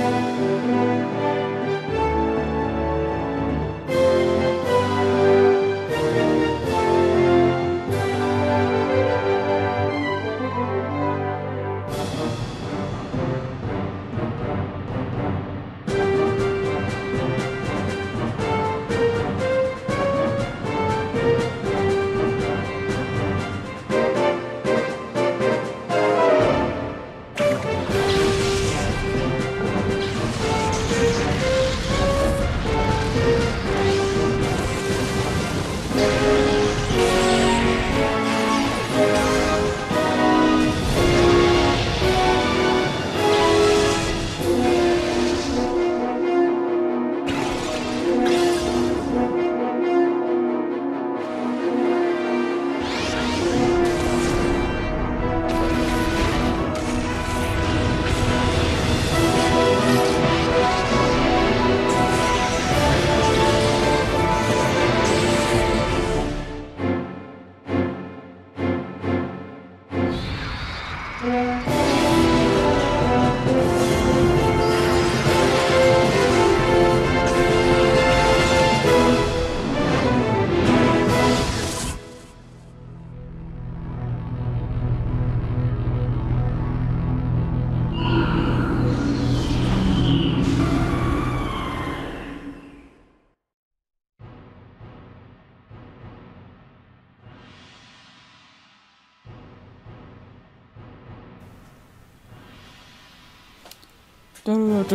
Und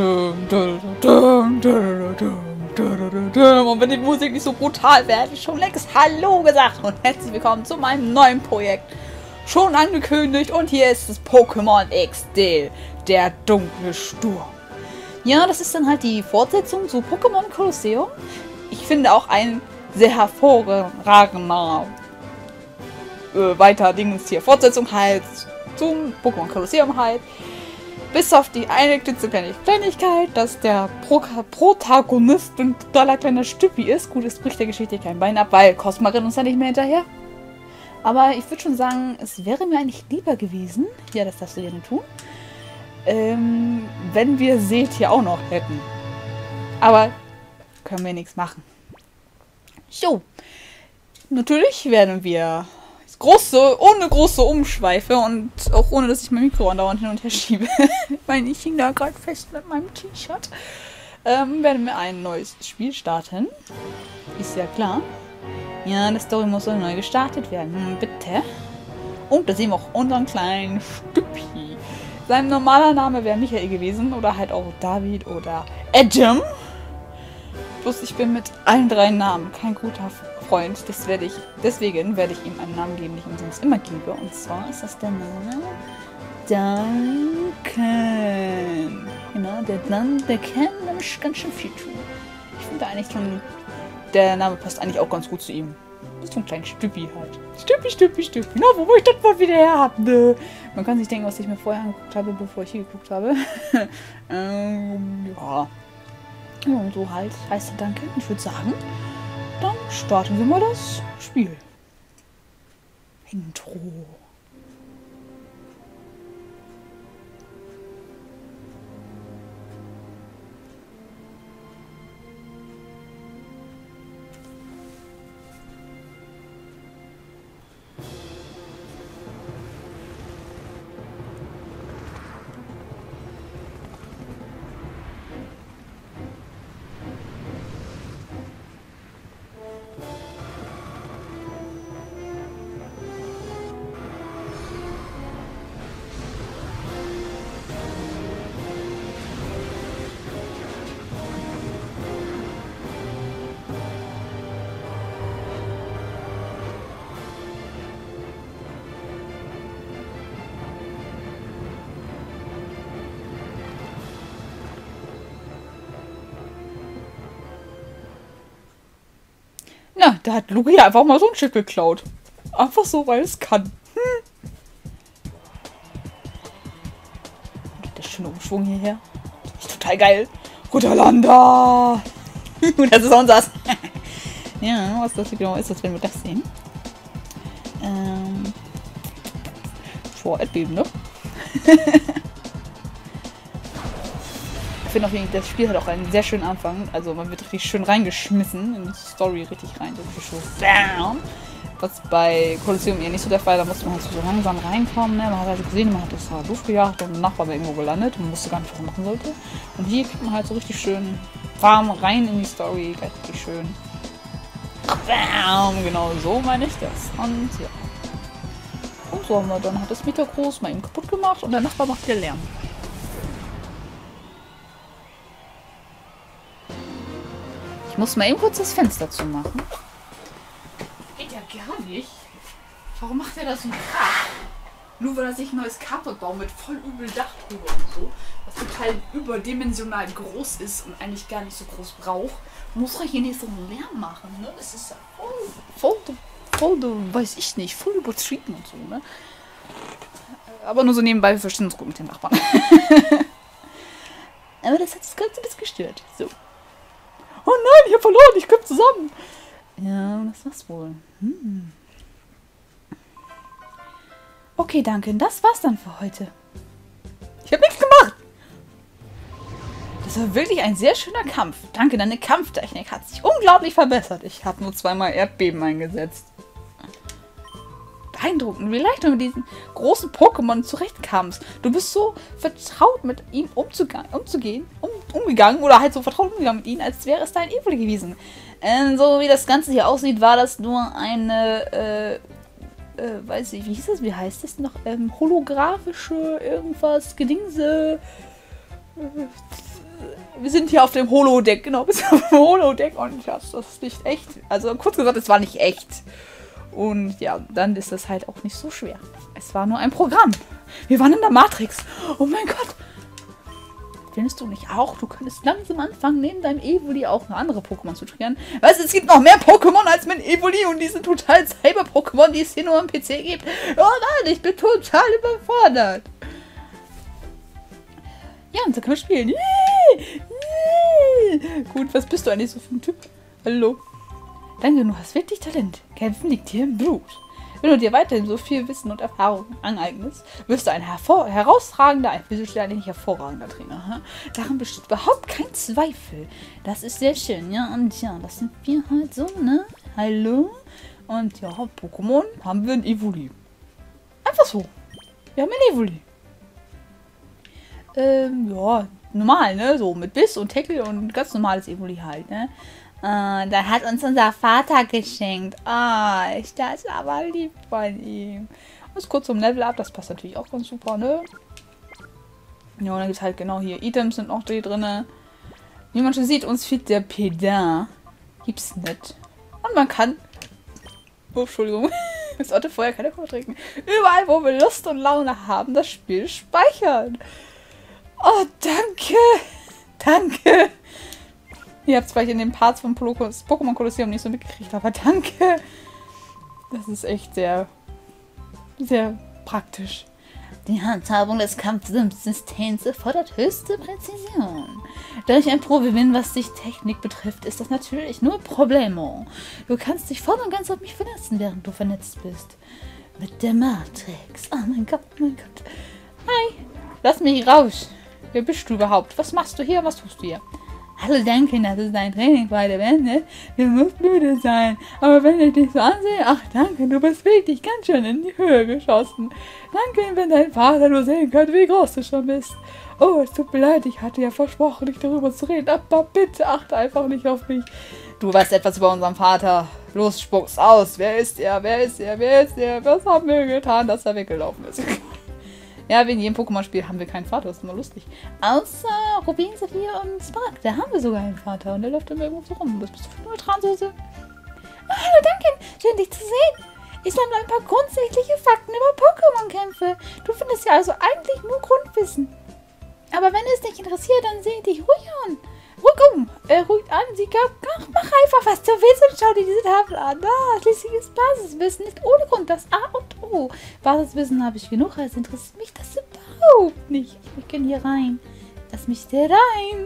wenn die Musik nicht so brutal wäre, hätte ich schon längst Hallo gesagt und herzlich willkommen zu meinem neuen Projekt. Schon angekündigt und hier ist das Pokémon XD, der dunkle Sturm. Ja, das ist dann halt die Fortsetzung zu Pokémon Colosseum. Ich finde auch ein sehr hervorragender weiter Dingens hier. Fortsetzung halt zum Pokémon Colosseum halt. Bis auf die eine klitzekleine Kleinigkeit, dass der Protagonist ein totaler kleiner Stüppi ist. Gut, es bricht der Geschichte kein Bein ab, weil Cosma rennt uns ja nicht mehr hinterher. Aber ich würde schon sagen, es wäre mir eigentlich lieber gewesen, ja, das darfst du gerne tun, wenn wir Seth hier auch noch hätten. Aber können wir nichts machen. So, natürlich werden wir ohne große Umschweife und auch ohne, dass ich mein Mikro andauernd hin und her schiebe, weil ich hing da gerade fest mit meinem T-Shirt, werden wir ein neues Spiel starten. Ist ja klar. Ja, die Story muss neu gestartet werden. Bitte. Und da sehen wir auch unseren kleinen Stüppi. Sein normaler Name wäre Michael gewesen oder halt auch David oder Adam. Bloß ich bin mit allen drei Namen kein guter Freund. Deswegen werde ich ihm einen Namen geben, den ich ihm sonst immer gebe. Und zwar ist das der Name Duncan. Genau, der kann nämlich ganz schön viel tun. Ich finde eigentlich schon, der Name passt eigentlich auch ganz gut zu ihm. Das ist so ein kleiner Stüppi halt. Stüppi. Na, wo ich das Wort wieder her habe. Ne? Man kann sich denken, was ich mir vorher angeguckt habe, bevor ich hier geguckt habe. Ja. Ja, und so halt heißt er Danke. Ich würde sagen, dann starten wir mal das Spiel. Intro. Na, da hat Lugia einfach mal so ein Schiff geklaut. Einfach so, weil es kann. Der schöne Umschwung hierher. Das ist total geil. Rudalanda! Das ist unseres. Ja, was das genau ist, wenn wir das sehen. Vor Erdbeben, ne? Ich finde auf jeden Fall, das Spiel hat auch einen sehr schönen Anfang. Also man wird richtig schön reingeschmissen in die Story richtig rein. So richtig so BAM! Was bei Kolosseum eher nicht so der Fall. Da musste man halt so langsam reinkommen. Ne? Man hat halt gesehen, man hat das halt aufgejagt und ein Nachbar war irgendwo gelandet und man wusste gar nicht, was man machen sollte. Und hier kriegt man halt so richtig schön warm rein in die Story. Richtig schön. BAM! Genau so meine ich das. Und ja. Und so haben wir dann hat das Meter groß mal eben kaputt gemacht und der Nachbar macht wieder Lärm. Ich muss mal eben kurz das Fenster zumachen. Geht ja gar nicht. Warum macht er das so krass? Nur weil er sich ein neues Carport baut mit voll übel Dach drüber und so, was total überdimensional groß ist und eigentlich gar nicht so groß braucht, muss er hier nicht so einen Lärm machen. Ne? Das ist ja voll, weiß ich nicht, voll übertrieben und so. Ne? Aber nur so nebenbei, wir verstehen uns gut mit den Nachbarn. Aber das hat das Ganze ein bisschen gestört. So. Oh nein, ich hab verloren, ich komm zusammen. Ja, das war's wohl. Okay, danke. Das war's dann für heute. Ich habe nichts gemacht. Das war wirklich ein sehr schöner Kampf. Danke, deine Kampftechnik hat sich unglaublich verbessert. Ich habe nur zweimal Erdbeben eingesetzt. Beeindruckend, wie leicht du mit diesen großen Pokémon zurechtkamst. Du bist so vertraut mit ihm umgegangen oder halt so vertraut umgegangen mit ihnen, als wäre es dein Evoli gewesen. So wie das Ganze hier aussieht, war das nur eine, weiß ich, wie hieß das, wie heißt das noch? Holographische irgendwas, Gedingse. Wir sind hier auf dem Holodeck, genau, wir sind auf dem Holodeck und das ist nicht echt. Also kurz gesagt, es war nicht echt. Und ja, dann ist das halt auch nicht so schwer. Es war nur ein Programm. Wir waren in der Matrix. Oh mein Gott. Findest du nicht auch? Du könntest langsam anfangen, neben deinem Evoli auch noch andere Pokémon zu trainieren. Weißt du, es gibt noch mehr Pokémon als mit Evoli und diese total Cyber-Pokémon, die es hier nur am PC gibt. Oh nein, ich bin total überfordert. Ja, und so können wir spielen. Gut, was bist du eigentlich so für ein Typ? Hallo. Danke, du hast wirklich Talent. Kämpfen liegt dir im Blut. Wenn du dir weiterhin so viel Wissen und Erfahrung aneignest, wirst du ein herausragender, ein physisch eigentlich hervorragender Trainer. Hm? Daran besteht überhaupt kein Zweifel. Das ist sehr schön, ja. Und ja, das sind wir halt so, ne? Hallo? Und ja, Pokémon haben wir ein Evoli. Einfach so. Wir haben ein Evoli. Ja, normal, ne? So mit Biss und Tackle und ganz normales Evoli halt, ne? Da hat uns unser Vater geschenkt. Ist das aber lieb von ihm. Und kurz zum Level Up, das passt natürlich auch ganz super, ne? Ja, und dann gibt es halt genau hier Items sind noch drin. Wie man schon sieht, uns fehlt der Pedal. Gibt's nicht. Und man kann... Oh, Entschuldigung. Ich sollte vorher keine Kohle trinken. Überall, wo wir Lust und Laune haben, das Spiel speichern. Oh, danke. Danke. Ihr habt es vielleicht in den Parts von Pokémon Kolosseum nicht so mitgekriegt, aber danke. Das ist echt sehr, sehr praktisch. Die Handhabung des Kampfsystems erfordert höchste Präzision. Da ich ein Profi bin, was die Technik betrifft, ist das natürlich nur Problemo. Du kannst dich voll und ganz auf mich verletzen, während du vernetzt bist. Mit der Matrix. Oh mein Gott, mein Gott. Hi, lass mich raus. Wer bist du überhaupt? Was machst du hier? Was tust du hier? Hallo, danke, das ist dein Training bei der Bände. Du musst müde sein. Aber wenn ich dich so ansehe, ach danke, du bist wirklich ganz schön in die Höhe geschossen. Danke, wenn dein Vater nur sehen könnte, wie groß du schon bist. Oh, es tut mir leid, ich hatte ja versprochen, nicht darüber zu reden. Aber bitte achte einfach nicht auf mich. Du weißt etwas über unseren Vater. Los, spuck's aus. Wer ist er? Wer ist er? Wer ist er? Was haben wir getan, dass er weggelaufen ist? Ja, wegen jedem Pokémon-Spiel haben wir keinen Vater, das ist immer lustig. Außer Rubin, Saphir und Spark, da haben wir sogar einen Vater und der läuft dann irgendwo so rum. Was bist du für eine Neutransoße? Oh, hallo, danke, schön dich zu sehen. Ich sammle ein paar grundsätzliche Fakten über Pokémon-Kämpfe. Du findest ja also eigentlich nur Grundwissen. Aber wenn es dich interessiert, dann seh dich ruhig an. Ruhig an, sie gab, mach einfach, was du willst und schau dir diese Tafel an. Schließlich ist Basiswissen nicht ohne Grund das A und O. Basiswissen habe ich genug, also interessiert mich das überhaupt nicht. Ich möchte gerne hier rein. Lass mich hier rein.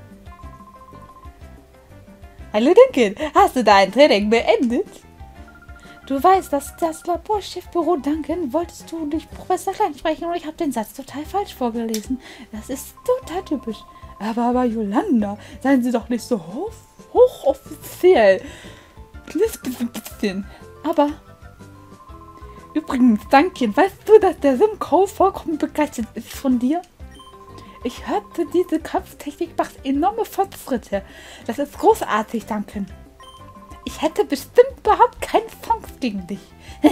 Hallo Duncan, hast du dein Training beendet? Du weißt, dass das Laborchefbüro Duncan, wolltest du nicht Professor Klein sprechen und ich habe den Satz total falsch vorgelesen. Das ist total typisch. Aber Yolanda, seien Sie doch nicht so hochoffiziell. Knispelt ein bisschen. Aber übrigens, Danke, weißt du, dass der Simcoe vollkommen begeistert ist von dir? Ich hörte, diese Kampftechnik macht enorme Fortschritte. Das ist großartig, Danke. Ich hätte bestimmt überhaupt keine Chance gegen dich.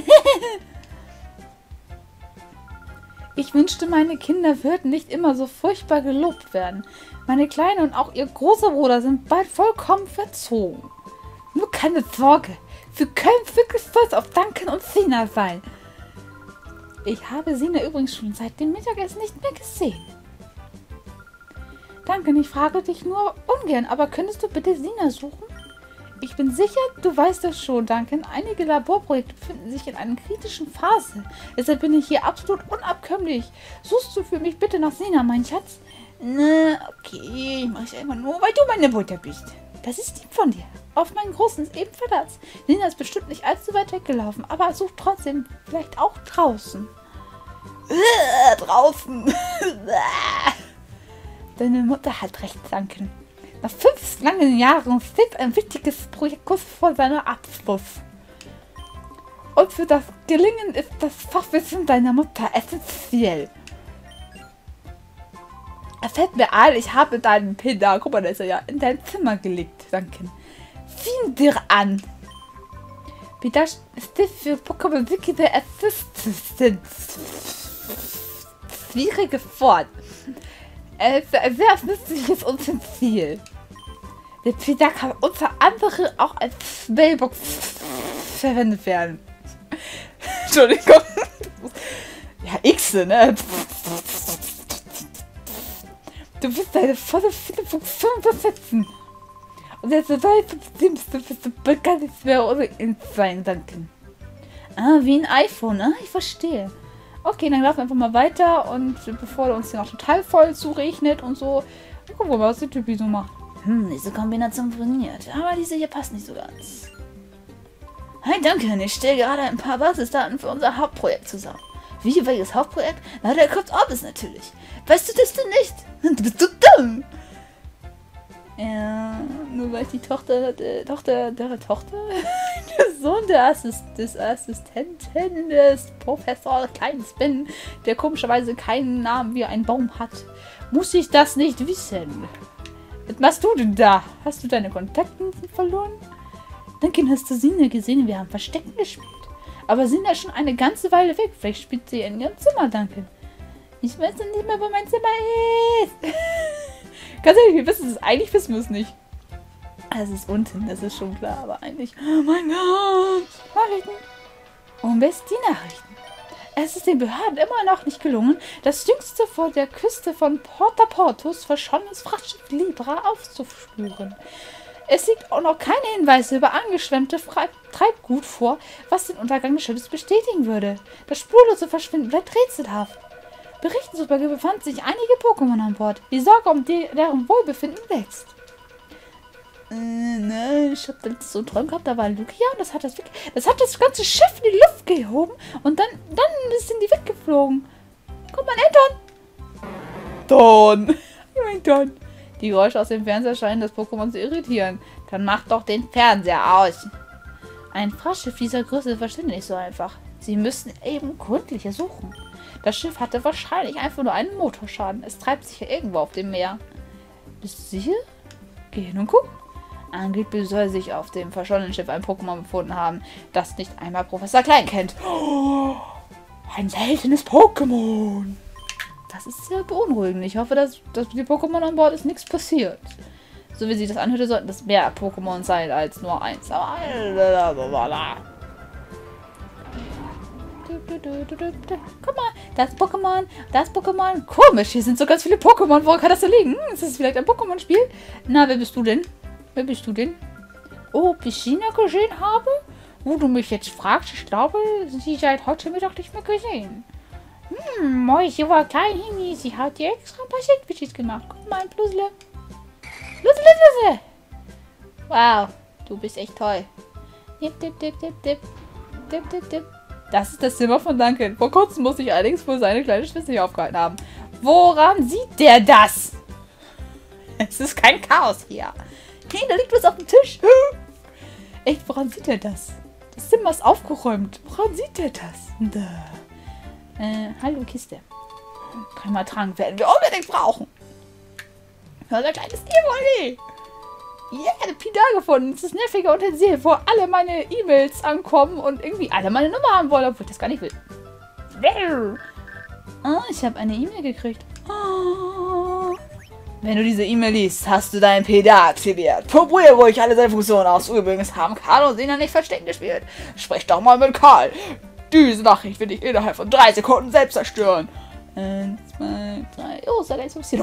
Ich wünschte, meine Kinder würden nicht immer so furchtbar gelobt werden. Meine Kleine und auch ihr großer Bruder sind bald vollkommen verzogen. Nur keine Sorge, wir können wirklich stolz auf Duncan und Sina sein. Ich habe Sina übrigens schon seit dem Mittagessen nicht mehr gesehen. Danke, ich frage dich nur ungern, aber könntest du bitte Sina suchen? Ich bin sicher, du weißt das schon, Duncan. Einige Laborprojekte befinden sich in einer kritischen Phase. Deshalb bin ich hier absolut unabkömmlich. Suchst du für mich bitte nach Sina, mein Schatz? Na, okay, ich mach's einfach nur, weil du meine Mutter bist. Das ist lieb von dir. Auf meinen Großen ist eben Verlass. Sina ist bestimmt nicht allzu weit weggelaufen, aber sucht trotzdem vielleicht auch draußen. Draußen. Deine Mutter hat recht, Duncan. Nach 5 langen Jahren steht ein wichtiges Projekt kurz vor seinem Abschluss. Und für das Gelingen ist das Fachwissen deiner Mutter essentiell. Es fällt mir ein, ich habe deinen Pin da, guck mal, der ist ja in dein Zimmer gelegt, danke. Sieh dir an. Wie das steht für Pokémon Wiki der Assistance. Schwieriges Wort. Es ist ein sehr nützliches Utensil. Der Pida kann unter anderem auch als Mailbox verwendet werden. Entschuldigung. Ja, X, ne? Du wirst deine volle viele Funktionen besetzen. Und jetzt wirst du bekannt nicht mehr ohne ihn sein, danke. Ah, wie ein iPhone, ne? Ich verstehe. Okay, dann laufen wir einfach mal weiter und bevor uns hier noch total voll zuregnet und so, gucken wir mal, was der Typi so macht. Diese Kombination funktioniert, aber diese hier passt nicht so ganz. Hi, danke, ich stelle gerade ein paar Basisdaten für unser Hauptprojekt zusammen. Wie, welches Hauptprojekt? Na, der Crypt Orbis natürlich. Weißt du das denn nicht? Du bist so dumm. Ja, nur weil die der Sohn des Assistenten des Professor Kleins bin, der komischerweise keinen Namen wie ein Baum hat, muss ich das nicht wissen. Was machst du denn da? Hast du deine Kontakte verloren? Danke, hast du Sina gesehen? Wir haben Verstecken gespielt. Aber Sina ist schon eine ganze Weile weg. Vielleicht spielt sie in ihrem Zimmer, danke. Ich weiß nicht mehr, wo mein Zimmer ist. Ganz ehrlich, wir wissen es. Eigentlich wissen wir es nicht. Es ist unten, das ist schon klar. Aber eigentlich... Oh mein Gott! Nachrichten. Und wer ist die Nachrichten? Es ist den Behörden immer noch nicht gelungen, das jüngste vor der Küste von Porta Portus verschollenes Frachtschiff Libra aufzuspüren. Es liegt auch noch keine Hinweise über angeschwemmte Treibgut vor, was den Untergang des Schiffes bestätigen würde. Das spurlose Verschwinden bleibt rätselhaft. Berichten zufolge befanden sich einige Pokémon an Bord. Die Sorge um deren Wohlbefinden wächst. Ne, ich hab so einen Traum gehabt, da war Lugia und das hat das ganze Schiff in die Luft gehoben und dann sind die weggeflogen. Guck mal, Don! Don! Die Geräusche aus dem Fernseher scheinen das Pokémon zu irritieren. Dann mach doch den Fernseher aus. Ein Frachtschiff dieser Größe verschwindet nicht so einfach. Sie müssen eben gründlicher suchen. Das Schiff hatte wahrscheinlich einfach nur einen Motorschaden. Es treibt sich ja irgendwo auf dem Meer. Bist du sicher? Geh hin und guck. Angeblich soll sich auf dem verschollenen Schiff ein Pokémon befunden haben, das nicht einmal Professor Klein kennt. Oh, ein seltenes Pokémon. Das ist sehr beunruhigend. Ich hoffe, dass die Pokémon an Bord ist nichts passiert. So wie sich das anhörte, sollten das mehr Pokémon sein als nur eins. Aber guck mal, das Pokémon. Komisch, hier sind so ganz viele Pokémon. Wo kann das denn liegen? Ist das vielleicht ein Pokémon-Spiel? Na, wer bist du denn? Oh, ob ich China gesehen habe? Wo du mich jetzt fragst, ich glaube, sie seit heute Mittag nicht mehr gesehen. Mäuschen war klein, Hini. Sie hat dir extra ein paar Sandwiches gemacht. Guck mal, ein Puzzle. Puzzle. Wow, du bist echt toll. Das ist das Zimmer von Duncan. Vor kurzem musste ich allerdings wohl seine kleine Schwester hier aufgehalten haben. Woran sieht der das? Es ist kein Chaos hier. Hey, da liegt was auf dem Tisch. Echt, woran sieht er das? Das Zimmer ist aufgeräumt. Woran sieht er das? Da. Hallo, Kiste. Kann man tragen, werden wir unbedingt brauchen. Hör, ein kleines Evoli. Ja, eine Pida gefunden. Das ist nerviger Utensil, wo alle meine E-Mails ankommen und irgendwie alle meine Nummer haben wollen, obwohl ich das gar nicht will. Oh, ich habe eine E-Mail gekriegt. Oh. Wenn du diese E-Mail liest, hast du deinen PDA aktiviert. Probier ruhig alle seine Funktionen aus. Übrigens haben Karl und Sina nicht Verstecken gespielt. Sprich doch mal mit Karl. Diese Nachricht will ich innerhalb von 3 Sekunden selbst zerstören. 1, 2, 3. Oh, sei gleich so passiert.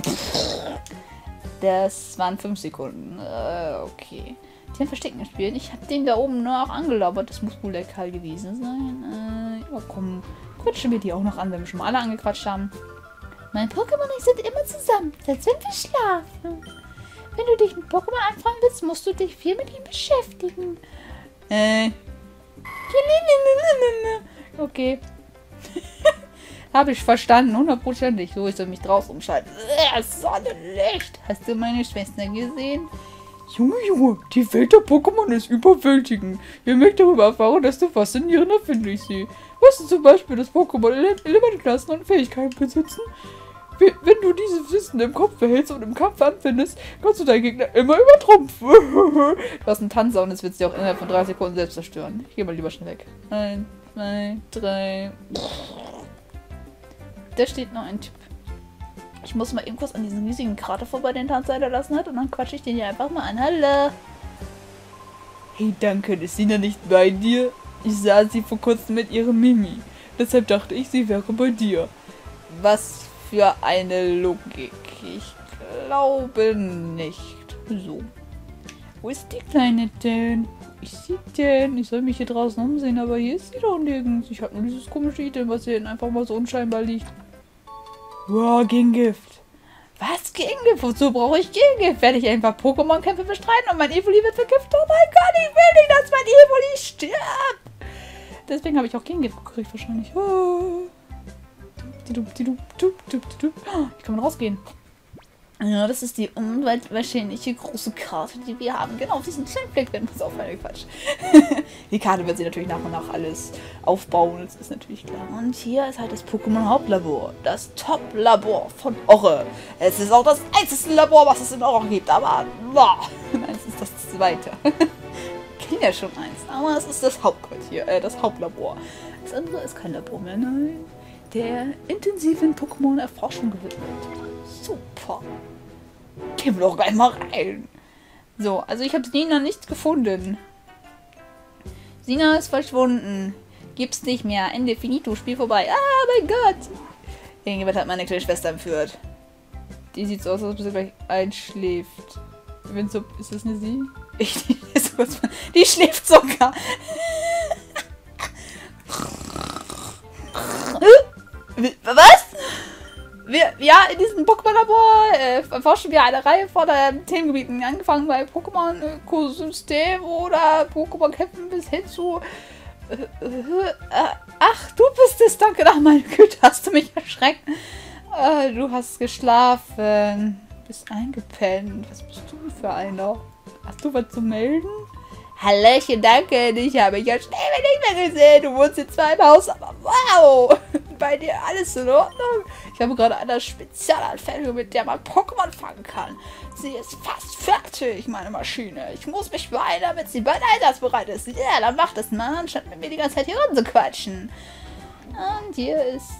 Das waren 5 Sekunden. Okay. Die haben Verstecken gespielt. Ich habe den da oben nur auch angelabert. Das muss wohl der Karl gewesen sein. Ja, komm. Quatschen wir die auch noch an, wenn wir schon mal alle angequatscht haben. Mein Pokémon und ich sind immer zusammen, selbst wenn wir schlafen. Wenn du dich mit Pokémon anfangen willst, musst du dich viel mit ihm beschäftigen. Okay. Habe ich verstanden, 100%. So, ich soll mich draußen umschalten. Sonnenlicht. Hast du meine Schwester gesehen? Junge, die Welt der Pokémon ist überwältigend. Ihr mögt darüber erfahren, dass du faszinierend erfindlich sie. Weißt du zum Beispiel, dass Pokémon Elementklassen und Fähigkeiten besitzen? Wenn du dieses Wissen im Kopf behältst und im Kampf anwendest, kannst du deinen Gegner immer übertrumpfen. Du hast einen Tanzer und es wird dir auch innerhalb von 3 Sekunden selbst zerstören. Ich gehe mal lieber schnell weg. 1, 2, 3. Da steht noch ein Typ. Ich muss mal eben kurz an diesen riesigen Krater vorbei, den Tanzer hinterlassen hat, und dann quatsche ich den hier einfach mal an. Hallo. Hey, danke, ist Sina nicht bei dir? Ich sah sie vor kurzem mit ihrem Mimi. Deshalb dachte ich, sie wäre bei dir. Was für eine Logik. Ich glaube nicht. So. Wo ist die Kleine denn? Ich sehe den. Ich soll mich hier draußen umsehen, aber hier ist sie doch nirgends. Ich habe nur dieses komische Item, was hier einfach mal so unscheinbar liegt. Wow, Gegengift. Was? Gegengift? Wozu brauche ich Gegengift? Werde ich einfach Pokémon-Kämpfe bestreiten und mein Evoli wird vergiftet? Oh mein Gott, ich will nicht, dass mein Evoli stirbt. Deswegen habe ich auch Gegengift gekriegt wahrscheinlich. Oh. Ich kann mal rausgehen. Ja, das ist die unwahrscheinliche große Karte, die wir haben. Genau, auf diesen kleinen Fleck werden wir uns aufhören. Quatsch. Die Karte wird sie natürlich nach und nach alles aufbauen, das ist natürlich klar. Und hier ist halt das Pokémon-Hauptlabor. Das Top-Labor von Orre. Es ist auch das einzige Labor, was es in Orre gibt, aber es ist das zweite. Ich kenne ja schon eins, aber es ist das Hauptquartier, das Hauptlabor. Das andere ist kein Labor mehr, nein. Der intensiven Pokémon-Erforschung gewidmet. Super. Gehen wir doch gleich mal rein. So, also ich habe Sina nicht gefunden. Sina ist verschwunden. Gibt's nicht mehr. Ende finito. Spiel vorbei. Ah, mein Gott. Irgendjemand hat meine kleine Schwester entführt. Die sieht so aus, als ob sie gleich einschläft. Wenn so, ist das eine sie? Die schläft sogar. Was? In diesem Pokémon-Labor erforschen wir eine Reihe von Themengebieten, angefangen bei Pokémon-Ökosystem oder Pokémon-Kämpfen bis hin zu... ach, du bist es, danke, ach meine Güte, hast du mich erschreckt. Du hast geschlafen, bist eingepennt, was bist du für einer? Hast du was zu melden? Hallöchen, danke, ich habe dich ja schnell nicht mehr gesehen. Du wohnst jetzt zwar im Haus, aber wow! Bei dir alles in Ordnung? Ich habe gerade eine Spezialanfertigung, mit der man Pokémon fangen kann. Sie ist fast fertig, meine Maschine. Ich muss mich beeilen, damit sie bald einsatzbereit ist. Ja, dann mach das mal, anstatt mit mir die ganze Zeit hier rumzuquatschen. Und hier ist,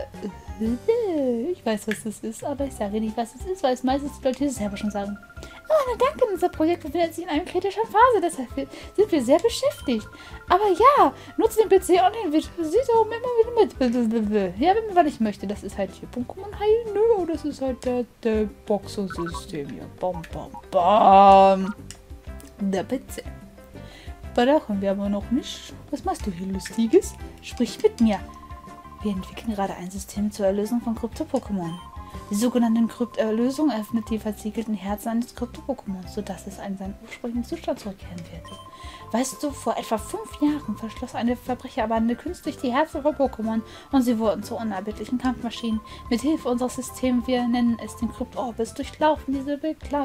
ich weiß, was das ist, aber ich sage nicht, was es ist, weil es meistens die Leute selber schon sagen. Oh, na danke, unser Projekt befindet sich in einer kritischen Phase, deshalb sind wir sehr beschäftigt. Aber ja, nutze den PC online, sieht auch immer wieder mit. Ja, wenn ich möchte, das ist halt hier Pokémon heilen, nö, das ist halt der Boxensystem hier. Bam, bam, bam. Der PC. Aber da kommen wir aber noch nicht. Was machst du hier Lustiges? Sprich mit mir. Wir entwickeln gerade ein System zur Erlösung von Krypto-Pokémon. Die sogenannte Krypterlösung öffnet die versiegelten Herzen eines Krypto-Pokémons, sodass es in seinen ursprünglichen Zustand zurückkehren wird. Weißt du, vor etwa 5 Jahren verschloss eine Verbrecherbande künstlich die Herzen von Pokémon und sie wurden zu unerbittlichen Kampfmaschinen. Mit Hilfe unseres Systems, wir nennen es den Kryptorbis, durchlaufen diese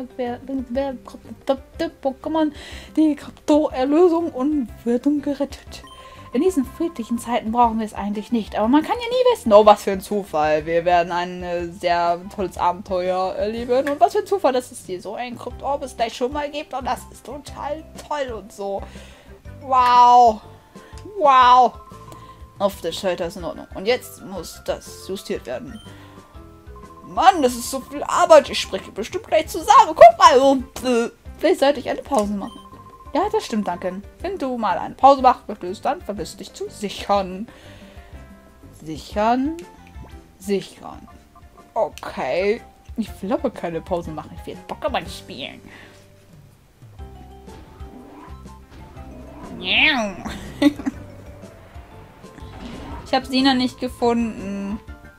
Pokémon die Kryptoerlösung und werden gerettet. In diesen friedlichen Zeiten brauchen wir es eigentlich nicht, aber man kann ja nie wissen. Oh, was für ein Zufall. Wir werden ein sehr tolles Abenteuer erleben. Und was für ein Zufall, dass es hier so ein Kryptorbis gleich schon mal gibt. Und das ist total toll und so. Wow. Wow. Auf der Schalter ist in Ordnung. Und jetzt muss das justiert werden. Mann, das ist so viel Arbeit. Ich spreche bestimmt gleich zusammen. Guck mal. Vielleicht sollte ich eine Pause machen. Ja, das stimmt, danke. Wenn du mal eine Pause machen möchtest, dann vergiss dich zu sichern. Sichern. Sichern. Okay. Ich will aber keine Pause machen. Ich will Pokémon spielen. Ich habe Sina nicht gefunden.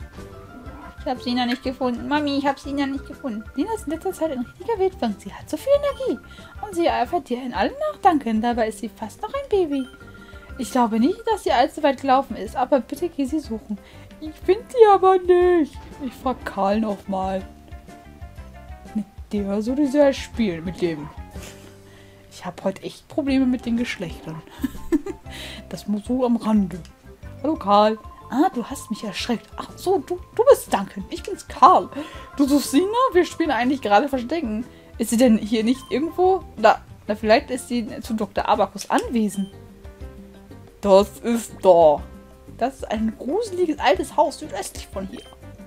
Mami, ich habe Sina nicht gefunden. Sina ist in letzter Zeit ein richtiger Wildfang. Sie hat so viel Energie. Und sie eifert dir in allem nach. Danke. Dabei ist sie fast noch ein Baby. Ich glaube nicht, dass sie allzu weit gelaufen ist. Aber bitte geh sie suchen. Ich finde sie aber nicht. Ich frage Karl nochmal. Mit der soll ich ja spielen. Mit dem. Ich habe heute echt Probleme mit den Geschlechtern. Das muss so am Rande. Hallo Karl. Ah, du hast mich erschreckt. Ach so, du bist Duncan. Ich bin's Karl. Du suchst Sina? Wir spielen eigentlich gerade Verstecken. Ist sie denn hier nicht irgendwo? Na, vielleicht ist sie zu Dr. Abakus anwesend. Das ist da. Das ist ein gruseliges altes Haus südöstlich von hier.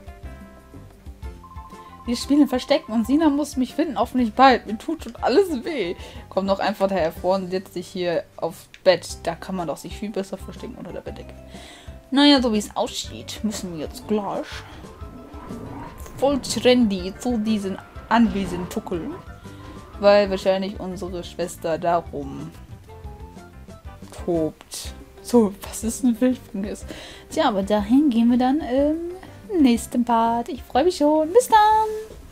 Wir spielen Verstecken und Sina muss mich finden. Hoffentlich bald. Mir tut schon alles weh. Komm doch einfach da hervor und setz dich hier aufs Bett. Da kann man doch sich viel besser verstecken unter der Bettdecke. Naja, so wie es aussieht, müssen wir jetzt gleich voll trendy zu diesen Anwesen tuckeln. Weil wahrscheinlich unsere Schwester darum tobt. So, was ist ein Wildfang ist. Tja, aber dahin gehen wir dann im nächsten Part. Ich freue mich schon. Bis dann!